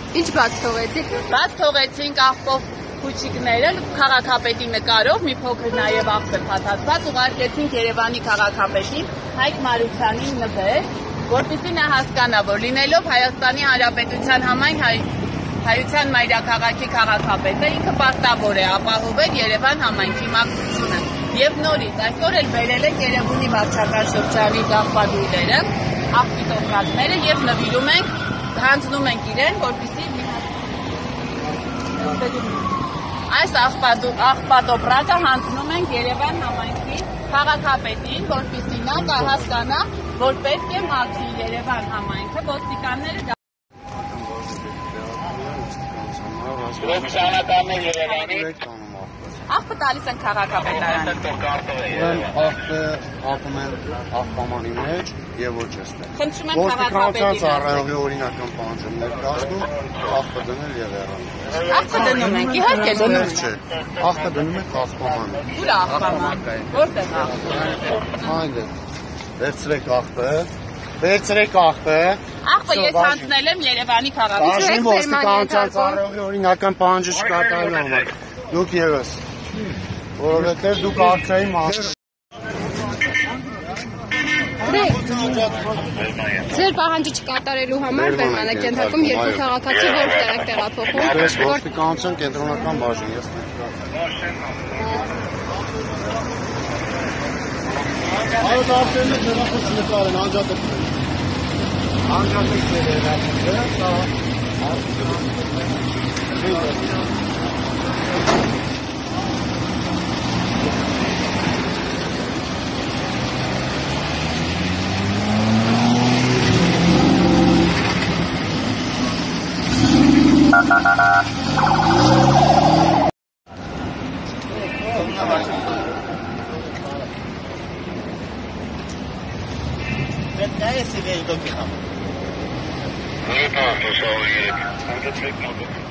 Ինչ բաց թողեցիք։ Բաց թողեցինք աղբով փուչիկները քաղաքապետի նկարով մի փոքր նաև աղբը փաթաթված ուղարկեցինք Երևանի քաղաքապետին Հայկ Մարությանին նվեր, որպեսզի նա հասկանա, որ լինելով Հայաստանի Հանրապետության համայն հայության մայրաքաղաքի քաղաքապետը ինքը պարտավոր է ապահովել Երևան համայնքի մաքրությունը։ Եվ նորից այսօր էլ բերել ենք Երևանի վարչական շրջանի աղբատույրերը, աղբիտոկրատները եւ նվիրում ենք, հանձնում ենք իրեն, որպեսզի այս աղբատոպրատը հանձնում ենք Երևան համայնքի քաղաքապետին, որպեսզի նա հասկանա, որ պետք է մաքրի Երևան համայնքը, ոստիկանները աղբը տալիս են քաղաքապետարանին։ Աղբը ապում են աղբամանի մեջ և ոչ էստեղ։ Խնդրում եմ Ոստիկանության ծառայողի օրինական պահանջը ներկայացնում, աղբը դնել և հեռանում։ Աղբը դնում ենք, իհարկե դնում ենք։ Չէ, աղբը դնում ենք աղբամանը։ Ուր աղբամանը։ Որտեղ աղբը։ Այնտեղ։ Վերցրեք աղբը։ Վերցրեք աղբը։ Աղբը ես հանձնել եմ Երևանի քաղաքապետին։ Դաշնի ոստիկանության ծառայողի օրինական պահանջը չկատարելու համար։ Դուք ևս։ Որովհետև դուք արդյունքի մաս։ Ձեր պահանջը չկատարելու համար Բերմանակ ենթարկում երկու քաղաքացի որ տեղափոխում։ Որպես ոստիկանության կենտրոնական բաժին ես Այդ արդյունքը դրանից նկարեն անջատել։ Անջատել դերերը, դա Esse veio do que não? Não, não, só o